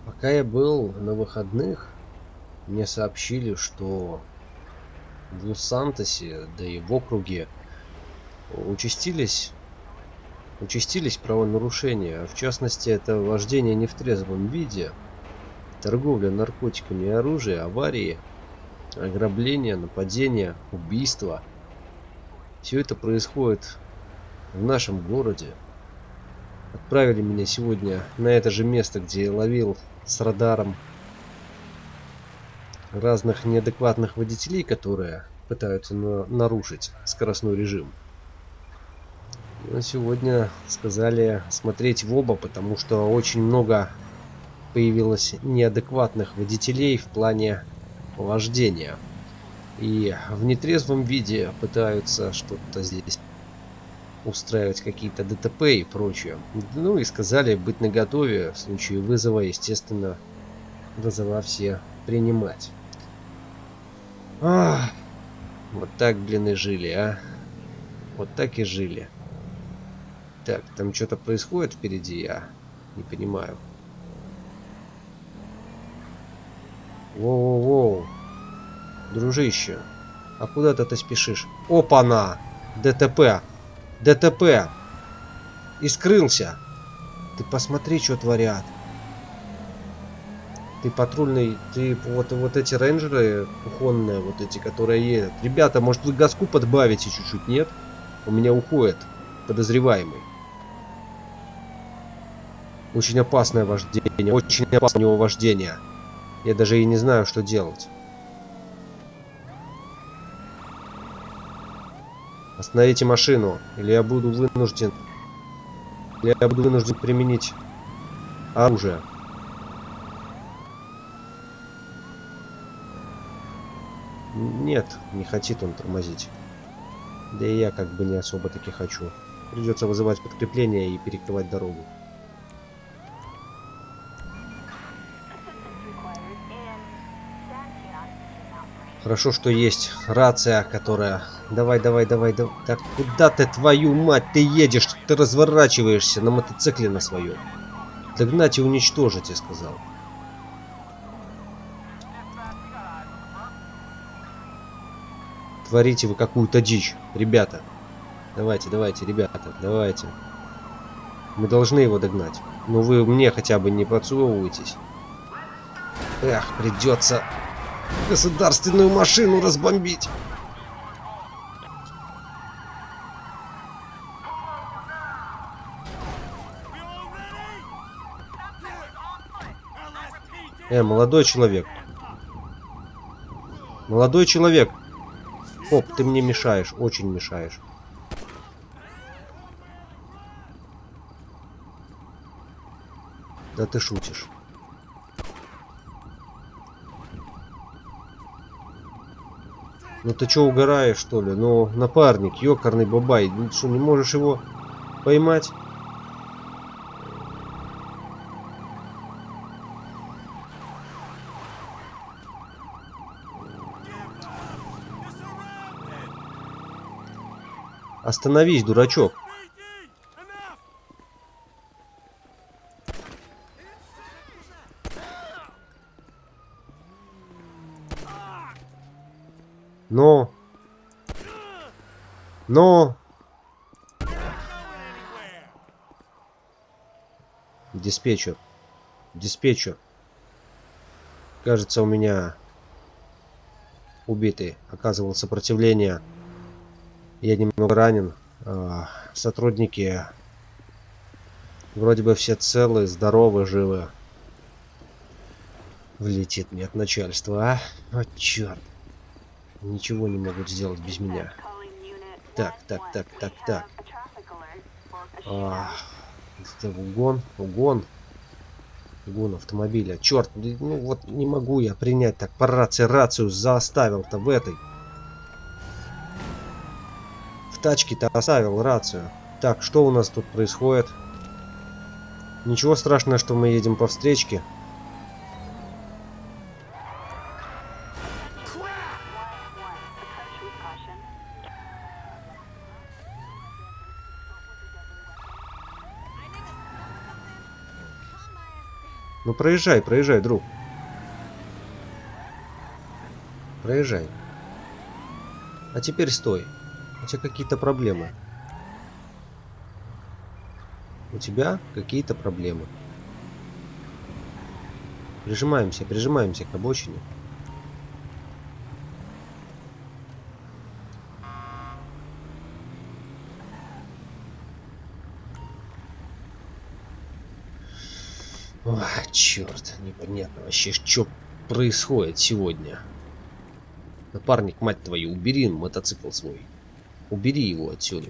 Пока я был на выходных, мне сообщили, что в Лос-Сантосе, да и в округе участились, участились правонарушения. В частности, это вождение не в трезвом виде, торговля наркотиками и оружие, аварии, ограбления, нападения, убийства. Все это происходит в нашем городе. Отправили меня сегодня на это же место, где я ловил с радаром разных неадекватных водителей, которые пытаются нарушить скоростной режим. Но сегодня сказали смотреть в оба, потому что очень много появилось неадекватных водителей в плане вождения. И в нетрезвом виде пытаются что-то здесь устраивать, какие-то ДТП и прочее. Ну и сказали быть наготове в случае вызова, естественно, вызова все принимать. Ах, вот так, блин, и жили, а. Вот так и жили. Так, там что-то происходит впереди, я не понимаю. Воу-воу-воу. Дружище, а куда ты спешишь? Опа-на! ДТП! ДТП! И скрылся! Ты посмотри, что творят. Ты патрульный, ты вот эти рейнджеры кухонные, вот эти, которые едут. Ребята, может вы газку подбавите чуть-чуть, нет? У меня уходит подозреваемый. Очень опасное вождение, очень опасное у него вождение. Я даже и не знаю, что делать. Остановите машину, или я буду вынужден применить оружие. Нет, не хочет он тормозить. Да и я как бы не особо таки хочу. Придется вызывать подкрепление и перекрывать дорогу. Хорошо, что есть рация, которая... Давай, давай, давай, давай. Так куда ты, твою мать, ты едешь? Ты разворачиваешься на мотоцикле на своем. Догнать и уничтожить, я сказал. Творите вы какую-то дичь, ребята. Давайте, давайте, ребята, давайте. Мы должны его догнать. Но вы мне хотя бы не подсовываетесь. Эх, придется государственную машину разбомбить. Молодой человек. Молодой человек. Оп, ты мне мешаешь, очень мешаешь. Да ты шутишь. Ну ты чё, угораешь, что ли? Ну, напарник, ёкарный бабай. Ну что, не можешь его поймать? Остановись, дурачок. Но... Диспетчер. Диспетчер. Кажется, у меня убитый оказывал сопротивление. Я немного ранен. Сотрудники вроде бы все целы, здоровы, живы. Влетит мне от начальства, а? О, черт. Ничего не могут сделать без меня. Так. Это угон автомобиля. Черт, ну вот не могу я принять так по рацию заставил-то в этой. В тачке-то оставил рацию. Так, что у нас тут происходит? Ничего страшного, что мы едем по встречке. Ну проезжай, проезжай, друг. Проезжай. А теперь стой. У тебя какие-то проблемы. У тебя какие-то проблемы. Прижимаемся, прижимаемся к обочине. Ой, черт, непонятно вообще, что происходит сегодня. Напарник, мать твою, убери мотоцикл свой. Убери его отсюда.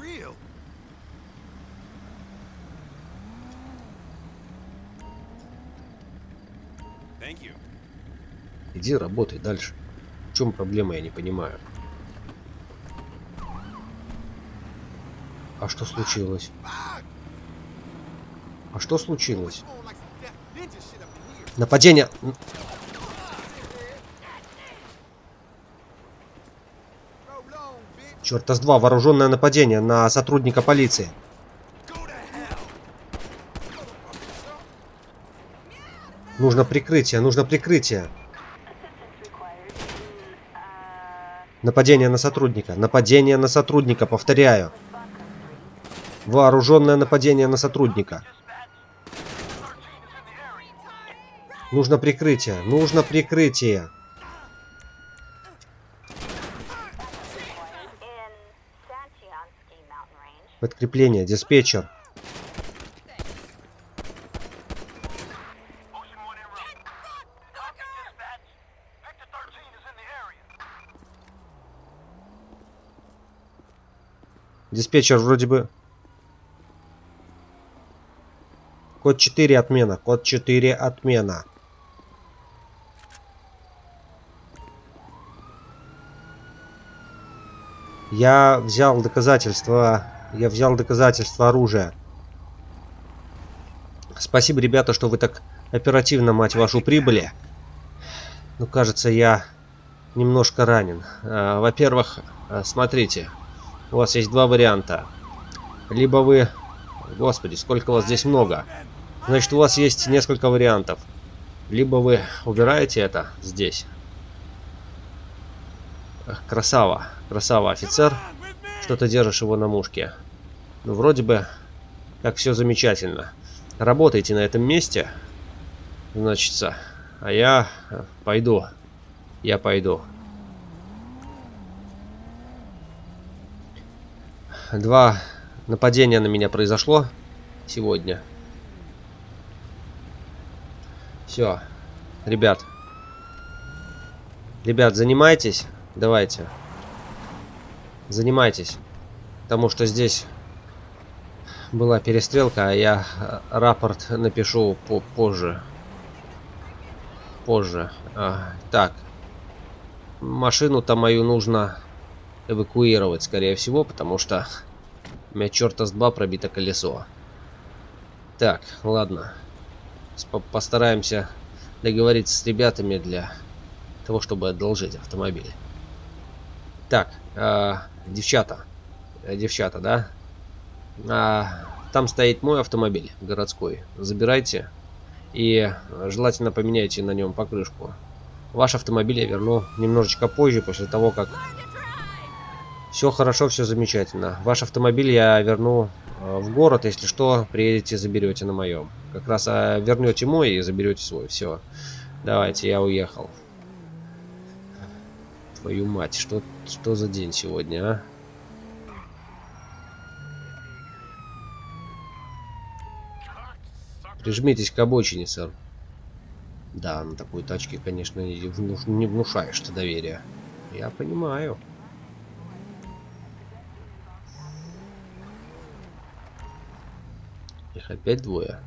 Иди работай дальше. В чем проблема, я не понимаю. А что случилось? А что случилось? Нападение! Черт с два, вооруженное нападение на сотрудника полиции. Нужно прикрытие, нужно прикрытие. Нападение на сотрудника. Нападение на сотрудника, повторяю. Вооруженное нападение на сотрудника. Нужно прикрытие, нужно прикрытие. Подкрепление, диспетчер. Диспетчер вроде бы... Код 4 отмена. Код 4 отмена. Я взял доказательства. Я взял доказательства оружия. Спасибо, ребята, что вы так оперативно, мать вашу, прибыли. Ну, кажется, я немножко ранен. Во-первых, смотрите. У вас есть два варианта. Либо вы... Господи, сколько вас здесь много. Значит, у вас есть несколько вариантов. Либо вы убираете это здесь. Красава. Красава, офицер. Что ты держишь его на мушке. Ну, вроде бы, как все замечательно. Работайте на этом месте. Значится. А я пойду. Я пойду. Два нападения на меня произошло сегодня. Все. Ребят. Ребят, занимайтесь. Давайте. Занимайтесь. Потому что здесь была перестрелка, а я рапорт напишу позже. Позже. Так. Машину-то мою нужно эвакуировать, скорее всего, потому что у меня черта с два пробито колесо. Так, ладно. Постараемся договориться с ребятами для того, чтобы одолжить автомобиль. Так, девчата. Девчата, да? Там стоит мой автомобиль городской. Забирайте. И желательно поменяйте на нем покрышку. Ваш автомобиль я верну немножечко позже, после того, как... Все хорошо, все замечательно. Ваш автомобиль я верну в город. Если что, приедете, заберете на моем. Как раз вернете мой и заберете свой. Все. Давайте, я уехал. Твою мать, что за день сегодня, а? Прижмитесь к обочине, сэр. Да, на такой тачке, конечно, не внушаешь ты доверия. Я понимаю. Их опять двое.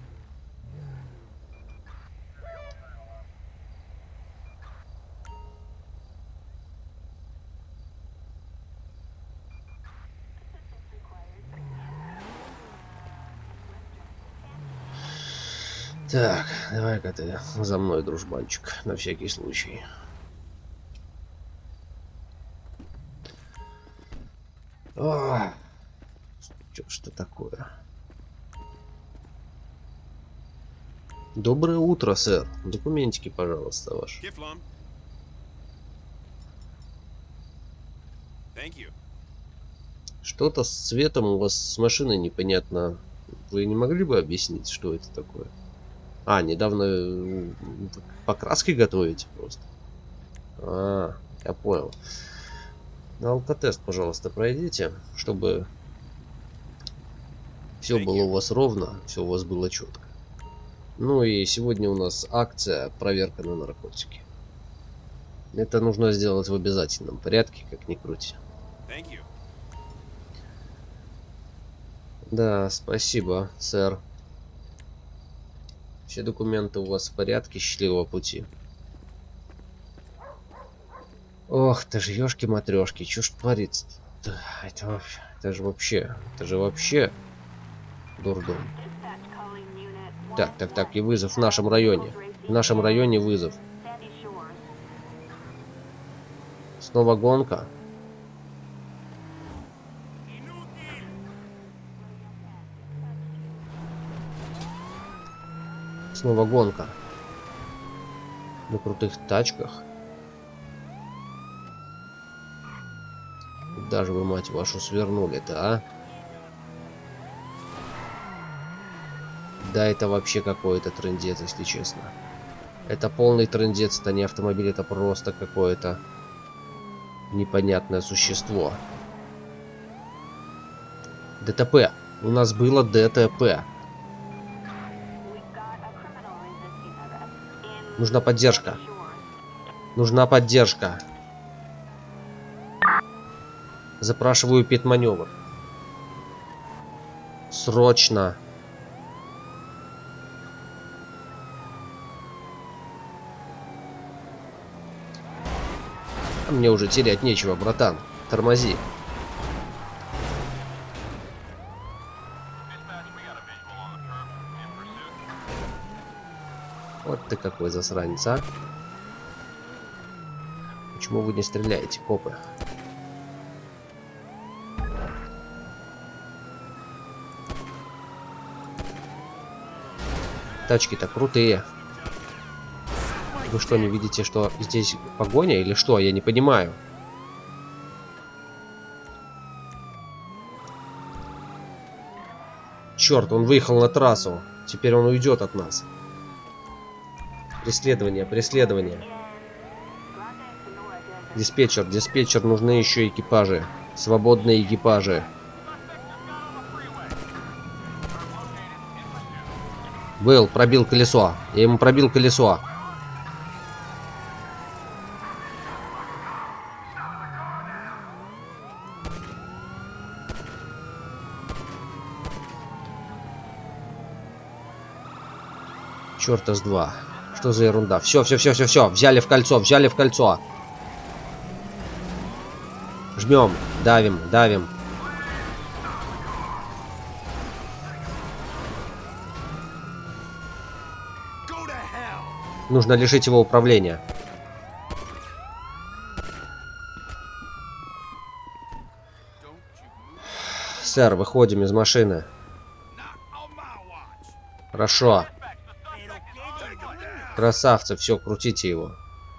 Так, давай-ка ты за мной, дружбанчик, на всякий случай. О, что такое? Доброе утро, сэр. Документики, пожалуйста, ваши. Что-то с цветом у вас с машиной непонятно. Вы не могли бы объяснить, что это такое? А, недавно покраски готовите просто. А, я понял. На алкотест, пожалуйста, пройдите, чтобы все было у вас ровно, все у вас было четко. Ну и сегодня у нас акция проверка на наркотики. Это нужно сделать в обязательном порядке, как ни крути. Да, спасибо, сэр. Все документы у вас в порядке, счастливого пути. Ох, ты же ёшки-матрёшки, чё ж творится-то? Это же вообще дурдом. Так, и вызов в нашем районе. В нашем районе вызов. Снова гонка. Снова гонка. На крутых тачках. Даже вы, мать вашу, свернули-то, а? Да, это вообще какой-то трындец, если честно. Это полный трындец, это не автомобиль, это просто какое-то непонятное существо. ДТП. У нас было ДТП. Нужна поддержка. Нужна поддержка. Запрашиваю пит-маневр. Срочно. Мне уже терять нечего, братан. Тормози. Вот ты какой засранец, а? Почему вы не стреляете, копы? Тачки-то крутые. Вы что, не видите, что здесь погоня или что? Я не понимаю. Черт, он выехал на трассу. Теперь он уйдет от нас. Преследование, преследование. Диспетчер, диспетчер, нужны еще экипажи. Свободные экипажи. Был, пробил колесо. Я ему пробил колесо. Черта с два. Что за ерунда? Все. Взяли в кольцо, взяли в кольцо. Жмем, давим. Нужно лишить его управления. Сэр, выходим из машины. Хорошо. Красавцы, все, крутите его.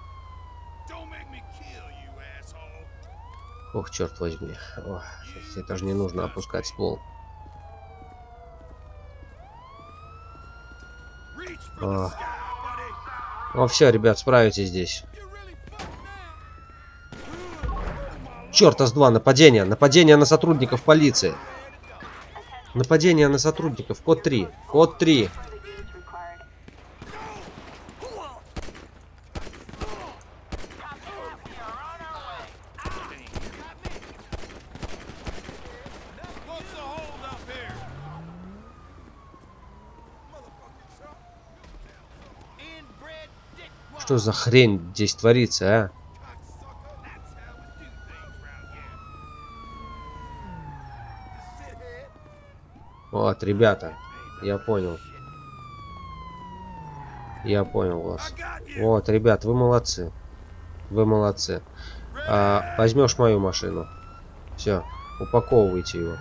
Ох, черт возьми. Ох, это же не нужно опускать ствол. О, все, ребят, справитесь здесь. Черта с два, нападение. Нападение на сотрудников полиции. Нападение на сотрудников. Код 3. Код 3. Что за хрень здесь творится, а? Вот, ребята, я понял. Я понял вас. Вот, ребят, вы молодцы. Вы молодцы. Возьмешь мою машину. Все, упаковывайте его.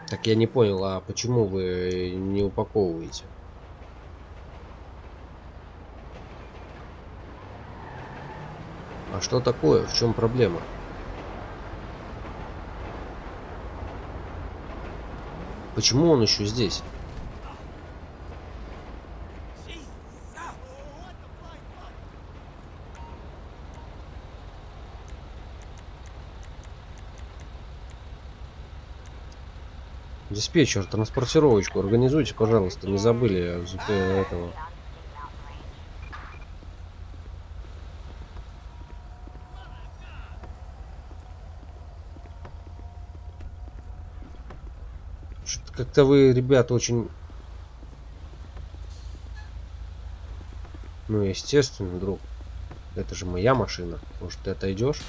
Так я не понял, а почему вы не упаковываете? А что такое? В чем проблема? Почему он еще здесь? Диспетчер, транспортировочку организуйте, пожалуйста, не забыли этого. Как-то вы, ребят, очень... Ну, естественно, друг. Это же моя машина. Может, ты отойдешь?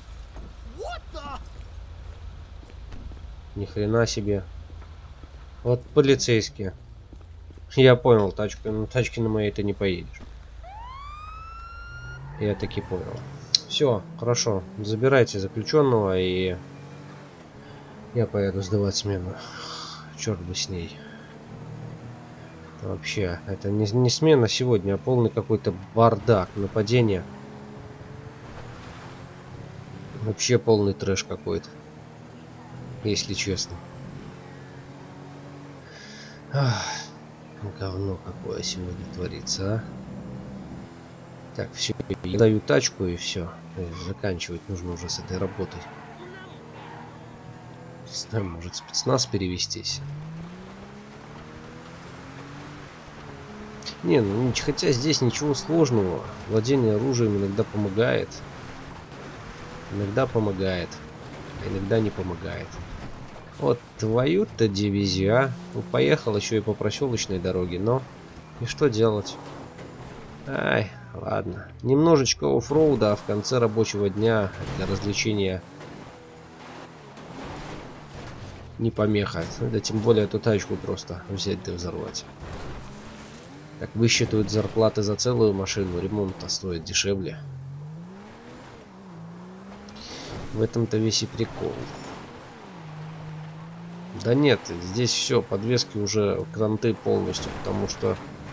Ни хрена себе. Вот полицейские. Я понял, тачки на моей ты не поедешь. Я таки понял. Все, хорошо. Забирайте заключенного, и я поеду сдавать смену. Черт бы с ней. Вообще, это не смена сегодня, а полный какой-то бардак, нападение. Вообще полный трэш какой-то, если честно. Ах, говно какое сегодня творится, а. Так, все, я даю тачку и все. Заканчивать нужно уже с этой работой. Не знаю, может спецназ перевестись. Не, ну хотя здесь ничего сложного. Владение оружием иногда помогает. Иногда помогает. А иногда не помогает. Вот твою-то дивизию, а. Ну, поехал еще и по проселочной дороге, но... И что делать? Ай, ладно. Немножечко оффроуда, а в конце рабочего дня для развлечения не помеха. Да тем более эту тачку просто взять да взорвать. Как высчитывают зарплаты за целую машину, ремонт-то стоит дешевле. В этом-то весь и прикол. Да нет, здесь все, подвески уже кранты полностью, потому что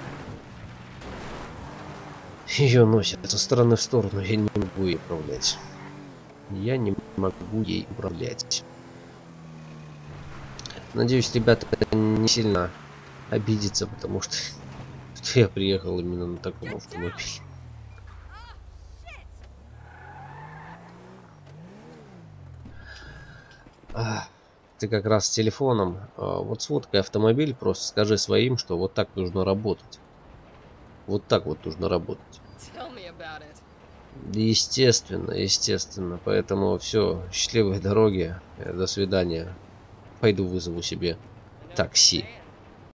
ее носят со стороны в сторону, я не могу ей управлять. Я не могу ей управлять. Надеюсь, ребята не сильно обидятся, потому что я приехал именно на таком автомобиле. Ты как раз с телефоном. Вот сфоткай автомобиль, просто скажи своим, что вот так нужно работать. Вот так вот нужно работать. Естественно, естественно. Поэтому все, счастливой дороги. До свидания. Пойду вызову себе такси.